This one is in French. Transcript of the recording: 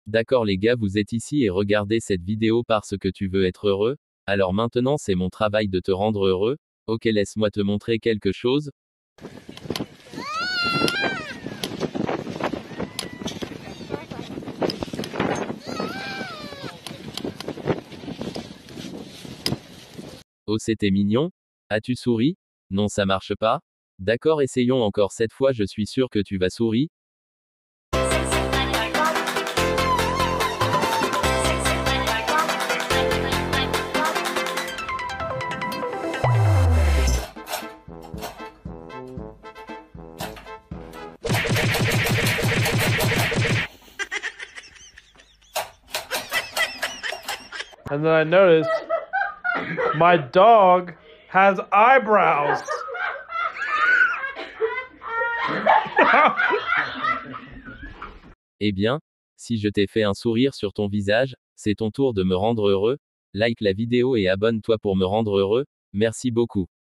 D'accord les gars, vous êtes ici et regardez cette vidéo parce que tu veux être heureux? Alors maintenant c'est mon travail de te rendre heureux. Ok, laisse-moi te montrer quelque chose. Oh, c'était mignon. As-tu souri? Non, ça marche pas. D'accord, essayons encore cette fois, je suis sûr que tu vas sourire. And then I noticed my dog has eyebrows. Eh bien, si je t'ai fait un sourire sur ton visage, c'est ton tour de me rendre heureux. Like la vidéo et abonne-toi pour me rendre heureux. Merci beaucoup.